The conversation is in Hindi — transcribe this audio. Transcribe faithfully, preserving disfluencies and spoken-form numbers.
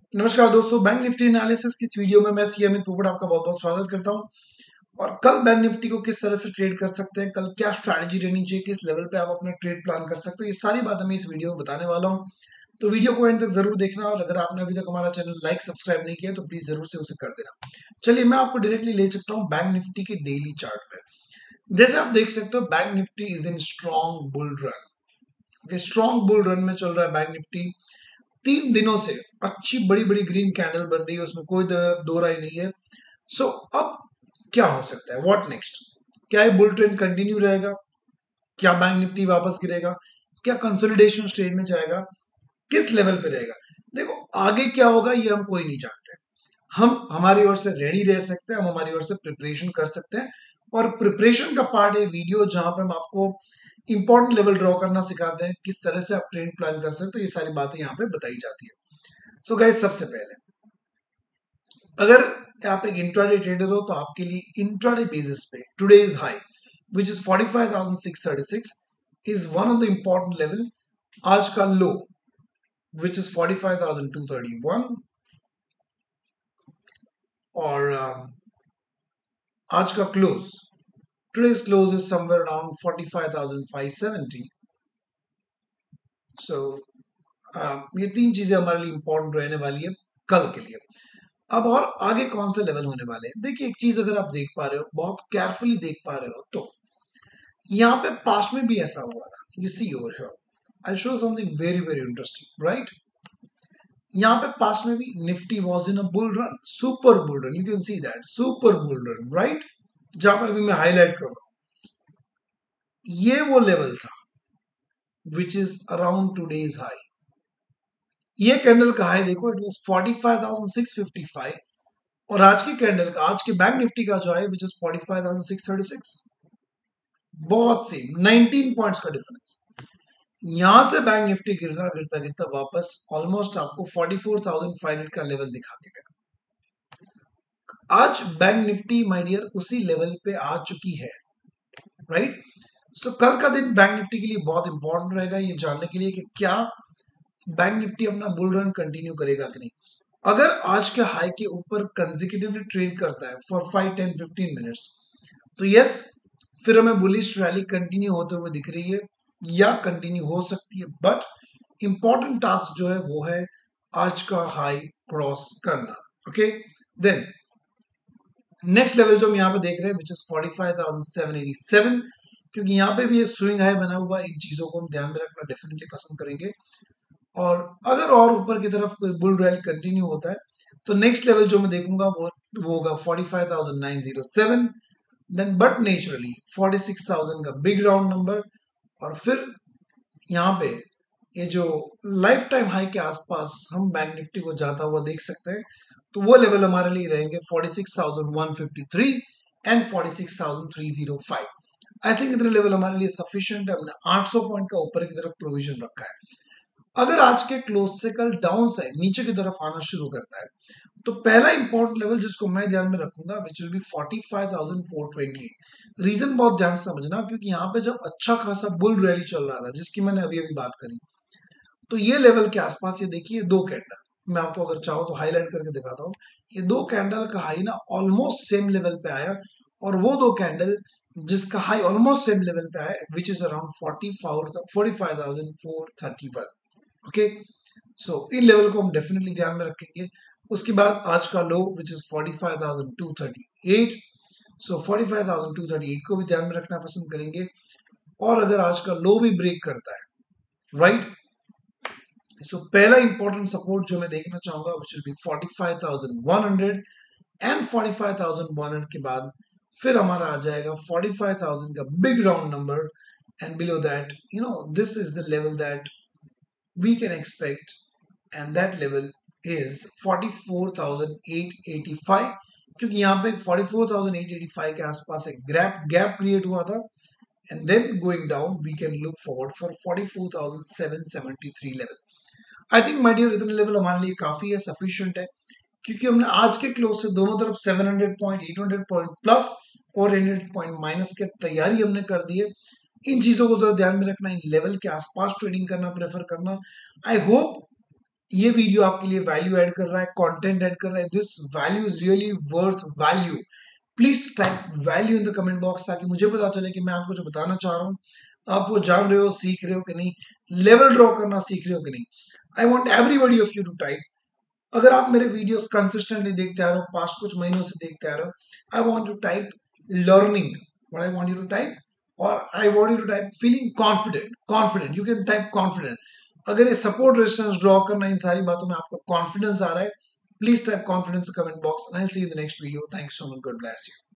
नमस्कार दोस्तों, बैंक निफ्टी एनालिसिस की इस वीडियो में मैं सी अमित पोपट आपका बहुत बहुत स्वागत करता हूं। और कल बैंक निफ्टी को किस तरह से ट्रेड कर सकते हैं, कल क्या स्ट्रैटेजी रहनी चाहिए, किस लेवल पे आप अपना ट्रेड प्लान कर सकते हो, ये सारी बातें मैं इस वीडियो में बताने वाला हूं। तो वीडियो को एंड तक जरूर देखना, और अगर आपने अभी तक हमारा चैनल लाइक सब्सक्राइब नहीं किया तो प्लीज जरूर से उसे कर देना। चलिए मैं आपको डायरेक्टली ले सकता हूँ बैंक निफ्टी के डेली चार्ट पे। जैसे आप देख सकते हो, bank nifty is in strong bull run. Strong bull run में चल रहा है बैंक निफ्टी। तीन दिनों से अच्छी बड़ी बड़ी ग्रीन कैंडल बन रही है, उसमें कोई दो राय नहीं है। सो so, अब क्या हो सकता है, व्हाट नेक्स्ट? क्या ये बुल ट्रेंड कंटिन्यू रहेगा? क्या बैंक निफ्टी वापस गिरेगा? क्या कंसोलिडेशन स्टेज में जाएगा? किस लेवल पे रहेगा? देखो, आगे क्या होगा ये हम कोई नहीं जानते। हम हमारी ओर से रेडी रह सकते हैं, हम हमारी ओर से प्रिपरेशन कर सकते हैं। और प्रिपरेशन का पार्ट है वीडियो, जहां पे हम आपको इंपॉर्टेंट लेवल ड्रॉ करना सिखाते हैं, किस तरह से आप ट्रेंड प्लान कर सकते हो। तो ये सारी बातें यहाँ पे बताई जाती है। सो so गाइस, सबसे पहले अगर आप एक इंट्राडे ट्रेडर हो तो आपके लिए इंट्राडे बेसिस पे today's high which is forty five thousand six thirty six is one of the important level. आज का low which is forty five thousand two thirty one, और uh, आज का close, today's close is somewhere around forty five thousand five seventy. So uh, ये तीन चीजें हमारे लिए इंपॉर्टेंट रहने वाली है कल के लिए। अब और आगे कौन से लेवल होने वाले हैं, देखिए एक चीज अगर आप देख पा रहे हो, बहुत केयरफुली देख पा रहे हो, तो यहाँ पे पास्ट में भी ऐसा हुआ था। You see over here, I show something very very interesting, right? यहाँ पे पास्ट में भी Nifty was in a bull run, super bull run, you can see that super bull run, right? जहां पे अभी मैं हाईलाइट कर रहा हूं, ये वो लेवल था which is around today's high. ये कैंडल का हाई देखो, it was forty five thousand six fifty five, और आज की कैंडल का, आज के बैंक निफ्टी का जो है which is forty five thousand six thirty six, बहुत सेम नाइनटीन पॉइंट्स का डिफरेंस। यहां से बैंक निफ्टी गिरना गिरता गिरता वापस ऑलमोस्ट आपको forty four thousand five hundred का लेवल दिखा के गया। आज बैंक निफ्टी माय डियर उसी लेवल पे आ चुकी है, राइट? सो कल का दिन बैंक निफ्टी के लिए बहुत इंपॉर्टेंट रहेगा ये जानने के लिए कि क्या बैंक निफ्टी अपना बुल रन कंटिन्यू करेगा कि नहीं। अगर आज के हाई के ऊपर कंसेक्यूटिवली ट्रेड करता है for five ten fifteen minutes, तो यस, फिर हमें बुलिश रैली कंटिन्यू होते हुए दिख रही है या कंटिन्यू हो सकती है। बट इंपॉर्टेंट टास्क जो है वो है आज का हाई क्रॉस करना। ओके, देन नेक्स्ट लेवल जो हम यहाँ पे देख रहे हैं which is forty five thousand seven eighty seven, क्योंकि यहाँ पे भी ये स्विंग हाई बना हुआ है, इन चीजों को हम ध्यान में रखना डेफिनेटली पसंद करेंगे। और अगर और ऊपर की तरफ कोई बुल रैली कंटिन्यू होता है तो नेक्स्ट लेवल जो मैं देखूंगा वो वो होगा forty five thousand nine hundred seven, then but naturally forty six thousand का बिग राउंड नंबर, और फिर यहाँ पे ये जो लाइफ टाइम हाई के आसपास हम बैंक निफ्टी को जाता हुआ देख सकते हैं, तो वो लेवल हमारे लिए रहेंगे forty six thousand one fifty three and forty six thousand three hundred five. I think इतने लेवल हमारे लिए सफिशिएंट है। हमने आठ सौ पॉइंट का ऊपर की तरफ प्रोविजन रखा है। अगर आज के क्लोज से कल डाउन साइड नीचे की तरफ आना शुरू करता है तो पहला इंपॉर्टेंट लेवल जिसको मैं ध्यान में रखूंगा which will be forty five thousand four twenty eight. Reason बहुत ध्यान से समझना, क्योंकि यहाँ पे जब अच्छा खासा बुल रैली चल रहा था जिसकी मैंने अभी अभी बात करी, तो ये लेवल के आसपास ये देखिए दो कैंडल, मैं आपको अगर चाहो तो हाईलाइट करके दिखाता हूँ। ये दो कैंडल का हाई ना ऑलमोस्ट सेम लेवल पे आया, और वो दो कैंडल जिसका हाई ऑलमोस्ट सेम लेवल पे आया which is around forty four forty five thousand four thirty one. Okay, so इन लेवल को हम डेफिनेटली ध्यान में रखेंगे। उसके बाद आज का low which is forty five thousand two thirty eight, so forty five thousand two thirty eight को भी ध्यान में रखना पसंद करेंगे। और अगर आज का लो भी ब्रेक करता है, राइट, सो पहला इंपॉर्टेंट सपोर्ट जो मैं देखना चाहूंगा which will be forty five thousand one hundred, and forty five thousand one hundred के बाद फिर हमारा आ जाएगा फोर्टी फाइव थाउजेंड का big round number, and below that you know this is the level that we can expect, and that level is forty four thousand eight eighty five, क्योंकि यहाँ पे forty four thousand eight eighty five के आसपास एक गैप गैप क्रिएट हुआ था, and then going down we can look forward for forty four thousand seven seventy three level. I think my dear इतने लेवल हमारे लिए काफी है, सफिशिएंट है, क्योंकि हमने आज के क्लोज से दोनों तरफ seven hundred point, eight hundred point plus और हंड्रेड पॉइंट माइनस की तैयारी हमने कर दी है। इन चीजों को जरा ध्यान में रखना, इन लेवल के आसपास ट्रेडिंग करना प्रेफर करना। आई होप ये वीडियो आपके लिए वैल्यू ऐड कर रहा है, कंटेंट ऐड कर रहा है, this value is really worth value, please type value in the comment box ताकि मुझे पता चले कि मैं आपको जो बताना चाह रहा हूँ आप वो जान रहे हो, सीख रहे हो कि नहीं, लेवल ड्रॉ करना सीख रहे हो कि नहीं। I want everybody of you to type. अगर आप मेरे वीडियोस कंसिस्टेंटली देखते आ रहे हो, पास्ट कुछ महीनों से देखते आ रहे हो, I want to type learning, what I want you to type, और I want you to type feeling confident. Confident, you can type confident. अगर ये सपोर्ट रेजिस्टेंस ड्रॉ करना, इन सारी बातों में आपका कॉन्फिडेंस आ रहा है, please type confidence comment box, and I will see you in the next video. Thank you so much, God bless you.